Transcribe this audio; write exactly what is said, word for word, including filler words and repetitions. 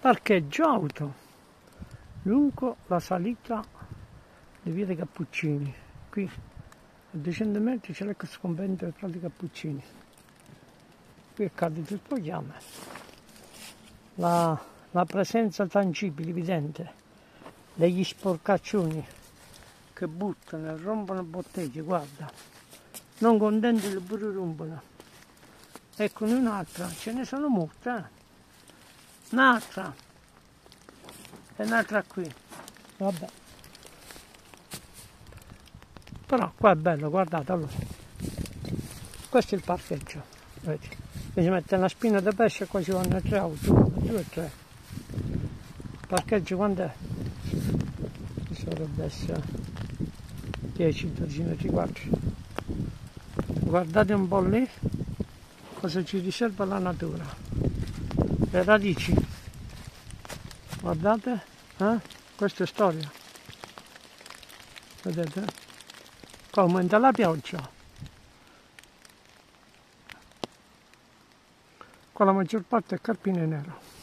Parcheggio auto lungo la salita di via dei Cappuccini. Qui a duecento metri c'è l'ex convento dei frati Cappuccini. Qui accade tutto chiama. La, la presenza tangibile, evidente, degli sporcaccioni che buttano e rompono bottiglie, guarda. Non contenti le pure rompono. Eccone un'altra, ce ne sono molte, eh. Un'altra e un'altra qui, vabbè, però qua è bello, guardate, allora questo è il parcheggio, vedi, qui si mette una spina di pesce e qua ci vanno tre auto, uno, due e tre. Il parcheggio quant'è? Questo dovrebbe essere dieci dodici metri quadri. Guardate un po' lì cosa ci riserva la natura, le radici, guardate, eh? Questa è storia, vedete? Qua aumenta la pioggia, qua la maggior parte è carpine nero.